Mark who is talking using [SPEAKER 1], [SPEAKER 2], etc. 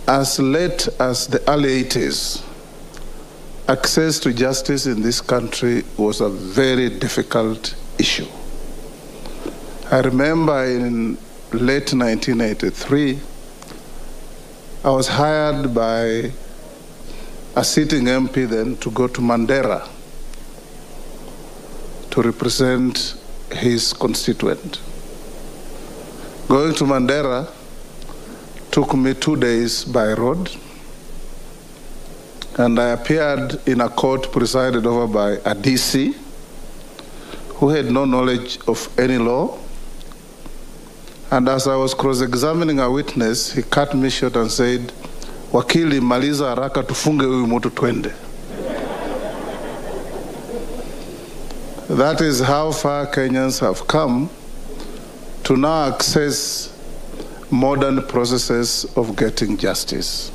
[SPEAKER 1] As late as the early 80s, access to justice in this country was a very difficult issue. I remember in late 1983, I was hired by a sitting MP then to go to Mandera to represent his constituent. Going to Mandera took me 2 days by road, and I appeared in a court presided over by a DC who had no knowledge of any law. And as I was cross-examining a witness, he cut me short and said, "Wakili, maliza, haraka, tufunge, huyu, twende." That is how far Kenyans have come to now access modern processes of getting justice.